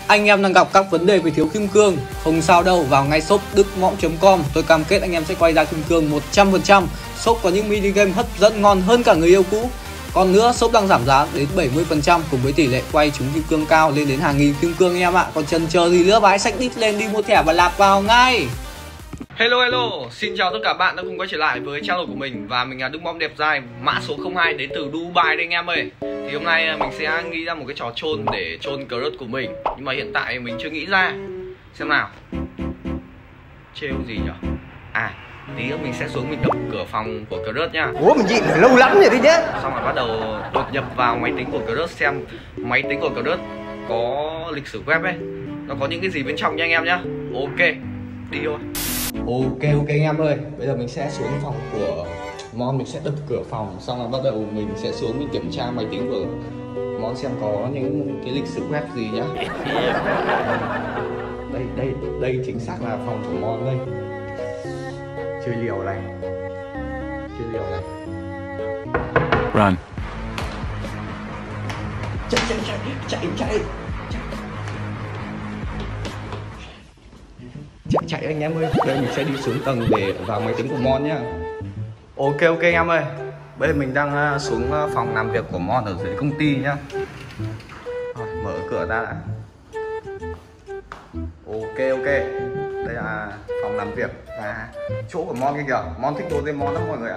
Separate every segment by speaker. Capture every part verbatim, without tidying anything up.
Speaker 1: Anh em đang gặp các vấn đề về thiếu kim cương, không sao đâu, vào ngay shop đức mõm chấm com. Tôi cam kết anh em sẽ quay ra kim cương một trăm phần trăm. Shop có những mini game hấp dẫn ngon hơn cả người yêu cũ. Còn nữa, shop đang giảm giá đến bảy mươi phần trăm cùng với tỷ lệ quay trúng kim cương cao lên đến hàng nghìn kim cương anh em ạ. Còn chần chờ gì nữa, bái sách đít lên đi mua thẻ và lạp vào ngay.
Speaker 2: Hello hello, xin chào tất cả bạn đã cùng quay trở lại với channel của mình. Và mình là Đức Mõm Đẹp Dai, mã số không hai đến từ Dubai đây anh em ơi. Thì hôm nay mình sẽ nghĩ ra một cái trò chôn để chôn crush của mình. Nhưng mà hiện tại mình chưa nghĩ ra. Xem nào. Trêu gì nhỉ? À, tí nữa mình sẽ xuống mình đập cửa phòng của crush nha.
Speaker 3: Ủa mình nhịn lâu lắm rồi đấy nhá.
Speaker 2: Xong rồi bắt đầu đột nhập vào máy tính của crush xem máy tính của crush có lịch sử web ấy, nó có những cái gì bên trong nha anh em nhá. Ok, đi thôi.
Speaker 1: Ok ok anh em ơi, bây giờ mình sẽ xuống phòng của Mon, mình sẽ đập cửa phòng, xong rồi bắt đầu mình sẽ xuống mình kiểm tra máy tính của Mon xem có những cái lịch sử web gì nhá. Đây đây đây chính xác là phòng của Mon đây. Chơi liều này, chơi liều này.
Speaker 4: Run.
Speaker 1: Chạy chạy chạy chạy chạy. Chạy chạy anh em ơi, đây mình sẽ đi xuống tầng để vào máy tính của Mon nhá. Ok ok anh em ơi, bây giờ mình đang xuống phòng làm việc của Mon ở dưới công ty nhá. Rồi, mở cửa ra đã. Ok ok, đây là phòng làm việc và chỗ của Mon kia kìa. Mon thích Doraemon lắm mọi người ạ.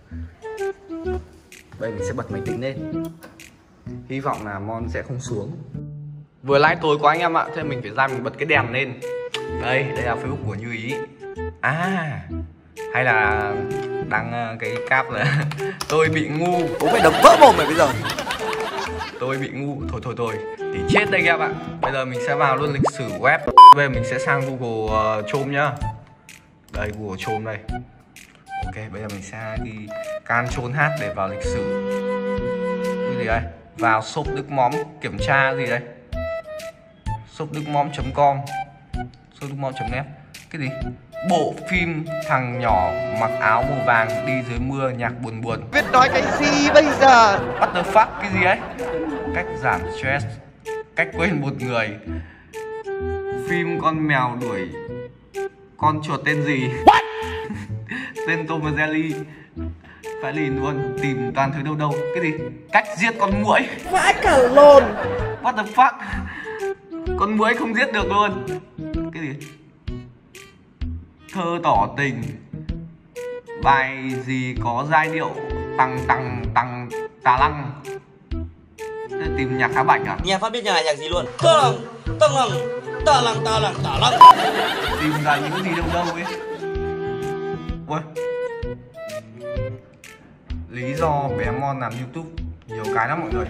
Speaker 1: Bây giờ mình sẽ bật máy tính lên, hy vọng là Mon sẽ không xuống. Vừa nãy tối quá anh em ạ, thế mình phải ra mình bật cái đèn lên. Đây, đây là Facebook của Như Ý. À, hay là đăng cái cap là tôi bị ngu.
Speaker 3: Cũng phải đập vỡ mồm mày bây giờ.
Speaker 2: Tôi bị ngu, thôi thôi thôi thì chết đây anh em ạ. Bây giờ mình sẽ vào luôn lịch sử web. Bây giờ mình sẽ sang Google uh, Chrome nhá. Đây, Google Chrome đây. Ok, bây giờ mình sẽ đi Ctrl H để vào lịch sử. Cái gì đây? Vào shop Đức Mõm, kiểm tra gì đây? shop đức mõm chấm com, shop đức mõm chấm net. Cái gì? Bộ phim thằng nhỏ mặc áo màu vàng đi dưới mưa nhạc buồn buồn.
Speaker 3: Biết nói cái gì bây giờ?
Speaker 2: What the fuck, cái gì ấy? Cách giảm stress, cách quên một người. Phim con mèo đuổi con chuột tên gì? What? Tên Tom và Jerry. Phải liền luôn, tìm toàn thứ đâu đâu. Cái gì? Cách giết con muỗi.
Speaker 3: Vãi cả lồn.
Speaker 2: What the fuck? Con muỗi không giết được luôn. Cái gì? Thơ tỏ tình. Bài gì có giai điệu tăng tăng tăng tà lăng. Thế tìm nhạc Khá Bảnh à?
Speaker 5: Nghe Phát biết nhạc nhạc gì luôn. Tà lăng, tà lăng, tà lăng, tà lăng, tà lăng.
Speaker 2: Tìm ra những cái gì đâu đâu ấy. Ui, lý do bé Mon làm YouTube nhiều cái lắm mọi người.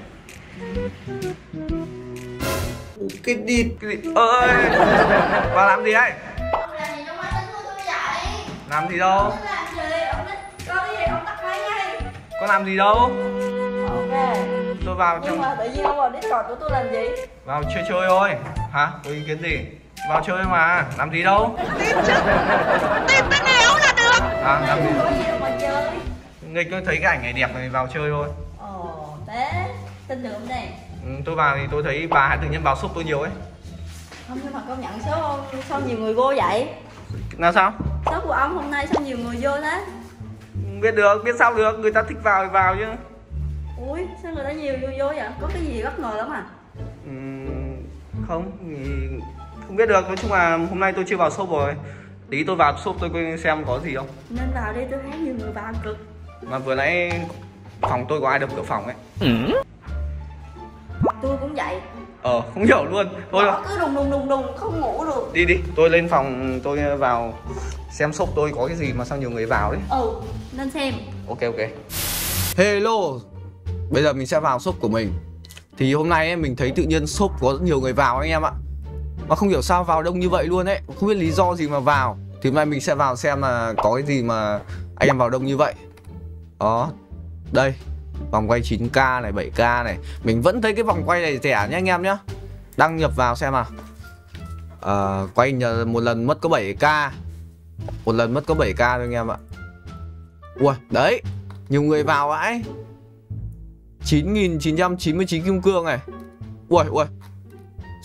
Speaker 1: Cái đi
Speaker 2: Cái gì? Ơi, bà làm gì đấy?
Speaker 6: Ông làm gì trong máy tính của tôi vậy?
Speaker 2: Làm gì đâu?
Speaker 6: Ông làm gì? Ông có cái gì ông tắt máy ngay.
Speaker 2: Có làm gì đâu?
Speaker 6: Ok.
Speaker 2: Tôi vào
Speaker 6: Nhưng
Speaker 2: trong...
Speaker 6: mà tự nhiên ông vào Discord của tôi làm gì?
Speaker 2: Vào chơi chơi thôi. Hả? Có ý kiến gì? Vào chơi mà, làm gì đâu?
Speaker 3: Tin chứ. Tin tới nếu là được.
Speaker 2: À, làm gì?
Speaker 6: Có gì đâu mà chơi.
Speaker 2: Người cứ thấy cái ảnh này đẹp này vào chơi thôi.
Speaker 6: Ồ, thế tin được không đây?
Speaker 2: Ừ, tôi vào thì tôi thấy bà hãy tự nhiên vào shop tôi nhiều ấy.
Speaker 6: Không, nhưng mà công nhận số sao nhiều người vô vậy?
Speaker 2: Là sao?
Speaker 6: Số của ông hôm nay sao nhiều người vô thế?
Speaker 2: Không biết được, biết sao được, người ta thích vào thì vào chứ.
Speaker 6: Ui, sao người ta nhiều vô vô vậy? Có cái gì bất ngờ lắm à?
Speaker 2: Ừ, không, thì không biết được, nói chung là hôm nay tôi chưa vào shop rồi. Tí tôi vào shop tôi xem có gì không.
Speaker 6: Nên vào đi, tôi thấy nhiều người vào cực.
Speaker 2: Mà vừa nãy phòng tôi có ai đập cửa phòng ấy.
Speaker 4: Ừ.
Speaker 6: Tôi cũng vậy.
Speaker 2: Ờ, không hiểu luôn. Thôi
Speaker 6: Bỏ cứ đùng đùng đùng đùng, không ngủ được.
Speaker 2: đi đi, tôi lên phòng tôi vào xem shop tôi có cái gì mà sao nhiều người vào đấy.
Speaker 6: Ừ, nên xem.
Speaker 2: Ok ok.
Speaker 1: hello. Bây giờ mình sẽ vào shop của mình. Thì hôm nay ấy, mình thấy tự nhiên shop có rất nhiều người vào anh em ạ. Mà không hiểu sao vào đông như vậy luôn ấy. Không biết lý do gì mà vào. Thì hôm nay mình sẽ vào xem là có cái gì mà anh em vào đông như vậy. Đó. Đây, vòng quay chín K này, bảy K này. Mình vẫn thấy cái vòng quay này rẻ nhá anh em nhá. Đăng nhập vào xem nào. à, Quay nhờ một lần mất có bảy K. Một lần mất có bảy K thôi anh em ạ. Ui, đấy, nhiều người vào vãi. chín nghìn chín trăm chín mươi chín kim cương này. Ui, ui,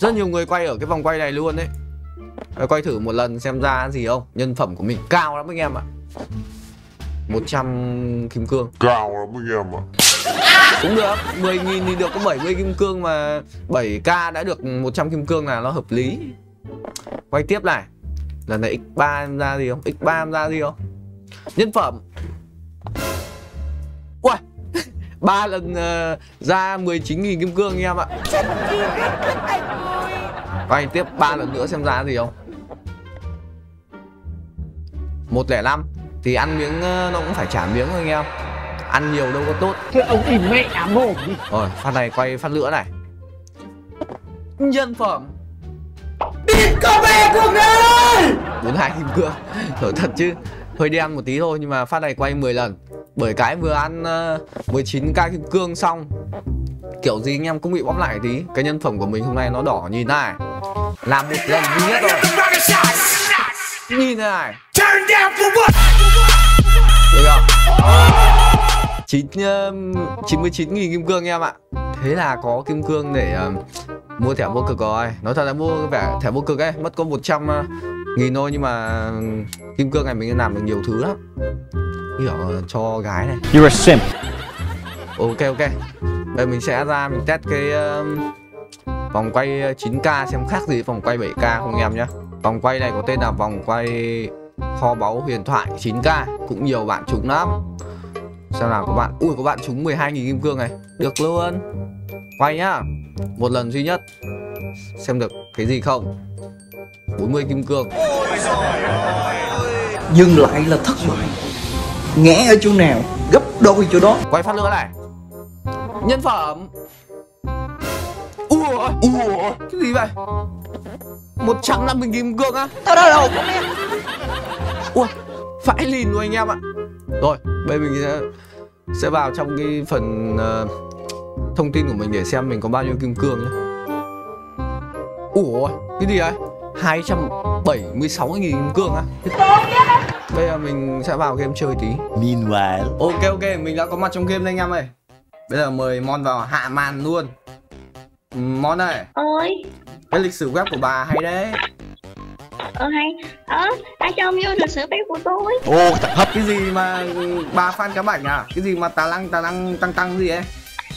Speaker 1: Rất nhiều người quay ở cái vòng quay này luôn đấy. Quay thử một lần xem ra gì không. Nhân phẩm của mình cao lắm anh em ạ. một trăm kim cương.
Speaker 7: Cao lắm anh em ạ.
Speaker 1: Cũng được, mười nghìn thì được có bảy mươi kim cương mà bảy k đã được một trăm kim cương là nó hợp lý. Quay tiếp này. Lần này x ba em ra gì không? x ba em ra gì không? Nhân phẩm. Ui, ba lần uh, ra mười chín nghìn kim cương anh em ạ. Quay tiếp ba lần nữa xem ra gì không? một không năm thì ăn miếng uh, nó cũng phải trả miếng thôi anh em. Ăn nhiều đâu có tốt.
Speaker 3: Thế ông im mẹ mồm đi.
Speaker 1: Rồi, phát này quay phát nữa này. Nhân phẩm.
Speaker 3: Địt có mẹ của ngươi.
Speaker 1: bốn mươi hai kim cương. Thở thật chứ. Hơi đen một tí thôi nhưng mà phát này quay mười lần. Bởi cái vừa ăn uh, mười chín k kim cương xong. Kiểu gì anh em cũng bị bóp lại tí. Cái nhân phẩm của mình hôm nay nó đỏ nhìn này. Làm một lần duy nhất rồi. Nhìn thế này. Được không? chín, uh, chín mươi chín nghìn kim cương anh em ạ. Thế là có kim cương để uh, mua thẻ vô cực rồi. Nói thật là mua vẻ thẻ vô cực ấy mất có một trăm nghìn thôi. Nhưng mà kim cương này mình làm được nhiều thứ lắm. Kiểu uh, cho gái này.
Speaker 4: You're a simp.
Speaker 1: Ok ok. Bây giờ mình sẽ ra mình test cái uh, vòng quay chín k xem khác gì vòng quay bảy k không anh em nhé. Vòng quay này có tên là vòng quay kho báu huyền thoại chín k. Cũng nhiều bạn trúng lắm. Xem nào có bạn. Ui có bạn trúng mười hai nghìn kim cương này. Được luôn. Quay nhá. Một lần duy nhất. Xem được cái gì không. bốn mươi kim cương.
Speaker 3: Dừng lại là thất bại. Ngẽ ở chỗ nào gấp đôi chỗ đó.
Speaker 1: Quay phát nữa này. Nhân phẩm. Ủa Ủa cái gì vậy? một trăm năm mươi nghìn kim cương á.
Speaker 3: Tao đau đầu của mẹ.
Speaker 1: Ui phải lìn luôn anh em ạ. Rồi bây giờ mình sẽ, sẽ vào trong cái phần uh, thông tin của mình để xem mình có bao nhiêu kim cương nhé. Ủa cái gì đấy? hai trăm bảy mươi sáu nghìn kim cương á. Bây giờ mình sẽ vào game chơi tí.
Speaker 4: Meanwhile.
Speaker 1: Ok ok mình đã có mặt trong game đây anh em ơi. Bây giờ mời Mon vào hạ màn luôn. Mon ơi.
Speaker 6: Ơi.
Speaker 1: Cái lịch sử web của bà hay đấy.
Speaker 6: Ờ hay. Ờ ai cho ông vô lịch sử web của tôi.
Speaker 1: Ồ thật hấp. Cái gì mà bà fan cá bảnh à? Cái gì mà tà lăng tà lăng tăng tăng gì ấy?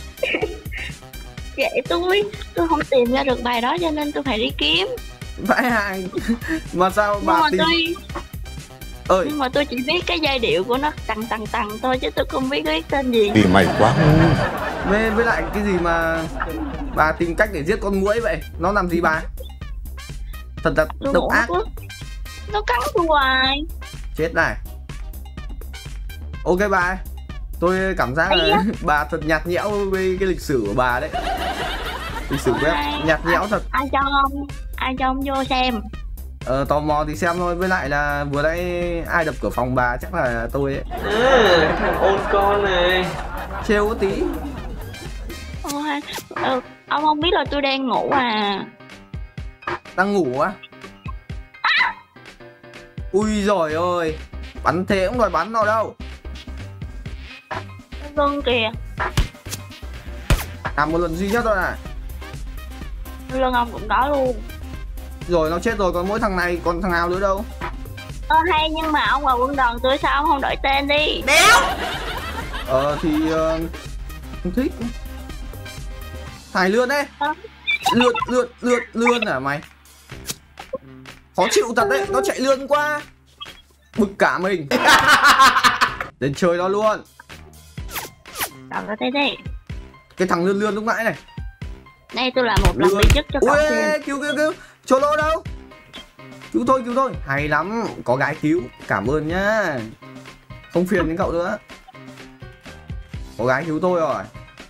Speaker 6: Vậy tôi tôi không tìm ra được bài đó cho nên tôi phải đi kiếm.
Speaker 1: Vãi hàng. Mà sao bà
Speaker 6: nhưng
Speaker 1: tìm
Speaker 6: mà tôi
Speaker 1: ơi
Speaker 6: nhưng mà tôi chỉ biết cái giai điệu của nó tăng tăng tăng thôi chứ tôi không biết cái tên gì.
Speaker 7: Vì mày quá ngu.
Speaker 1: với, với lại cái gì mà bà tìm cách để giết con muỗi vậy? Nó làm gì bà? Thật là
Speaker 6: Tôi
Speaker 1: độc
Speaker 6: ngủ
Speaker 1: ác.
Speaker 6: quá. Nó cắn tôi hoài.
Speaker 1: Chết này. Ok bà ơi. Tôi cảm giác là bà thật nhạt nhẽo với cái lịch sử của bà đấy. Lịch sử web nhạt nhẽo thật.
Speaker 6: Ai cho ông ai cho ông vô xem.
Speaker 1: Ờ tò mò thì xem thôi. Với lại là vừa nãy ai đập cửa phòng bà chắc là tôi ấy.
Speaker 5: À, thằng ôn con này.
Speaker 1: Trêu có tí.
Speaker 6: Ôi, ừ, ông không biết là tôi đang ngủ à.
Speaker 1: Đang ngủ á? Ui giời ơi. Bắn thế cũng đòi bắn nào đâu.
Speaker 6: Lưng kìa.
Speaker 1: Làm một lần duy nhất thôi này.
Speaker 6: Lưng ông cũng có luôn.
Speaker 1: Rồi nó chết rồi, còn mỗi thằng này còn thằng nào nữa đâu.
Speaker 6: Ờ hay nhưng mà ông vào quân đoàn tôi sao ông không đổi tên đi.
Speaker 3: Đéo.
Speaker 1: Ờ thì uh, không thích. Thải lươn đấy. Lươn lươn lươn lươn à mày. Khó chịu thật đấy, nó chạy lươn quá. Bực cả mình. Đến chơi nó luôn.
Speaker 6: Đọc ra thế đi.
Speaker 1: Cái thằng lươn lươn lúc nãy này.
Speaker 6: Đây tôi làm một lần
Speaker 1: Lươn.
Speaker 6: đi chức cho cậu
Speaker 1: Ui
Speaker 6: xem.
Speaker 1: cứu cứu cứu. Cholo đâu? Cứu thôi cứu thôi. Hay lắm, có gái cứu. Cảm ơn nhá. Không phiền đến cậu nữa. Có gái cứu tôi rồi.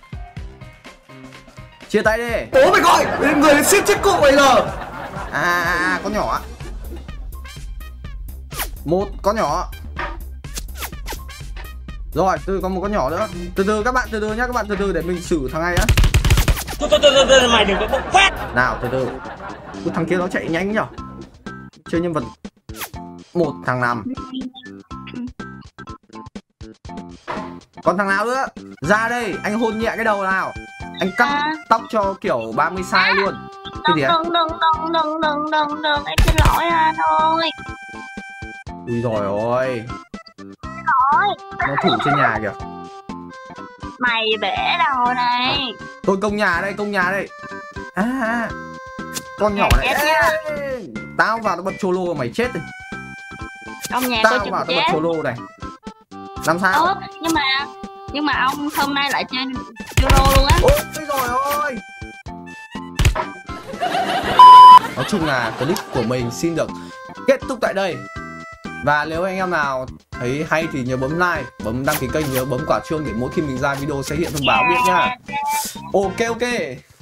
Speaker 1: Chia tay đi.
Speaker 3: Bố mày gọi người siết chết cụ bây giờ.
Speaker 1: À, à, à con nhỏ. Một con nhỏ. Rồi tôi có một con nhỏ nữa. Từ từ các bạn từ từ nhá. Các bạn từ từ để mình xử thằng này á.
Speaker 5: Thôi thôi thôi thôi mày đừng có bộc phát.
Speaker 1: Nào từ từ. Ủa, thằng kia nó chạy nhanh nhở. Chơi nhân vật. Một thằng nằm. Còn thằng nào nữa? Ra đây anh hôn nhẹ cái đầu nào. Anh cắt
Speaker 6: À.
Speaker 1: tóc cho kiểu ba mươi size luôn. Cái gì á?
Speaker 6: đừng đừng đừng đừng đừng đừng đừng em xin lỗi anh ơi.
Speaker 1: Ui rồi ôi,
Speaker 6: Ôi,
Speaker 1: nó thủ trên nhà kìa.
Speaker 6: mày bể đầu này.
Speaker 1: Tôi công nhà đây, công nhà đây. À, con nhỏ này.
Speaker 6: Chết
Speaker 1: Ê, tao vào tao bật solo mày chết đi.
Speaker 6: Trong nhà
Speaker 1: Tao
Speaker 6: tôi
Speaker 1: vào
Speaker 6: chừng
Speaker 1: tao bật
Speaker 6: chết.
Speaker 1: solo này. Làm sao?
Speaker 6: Ơ, nhưng mà nhưng mà ông hôm nay lại chơi Euro luôn á.
Speaker 1: Ôi rồi ôi. Nói chung là clip của mình xin được kết thúc tại đây. Và nếu anh em nào thấy hay thì nhớ bấm like, bấm đăng ký kênh, nhớ bấm quả chuông để mỗi khi mình ra video sẽ hiện thông báo biết nhá. Ok ok.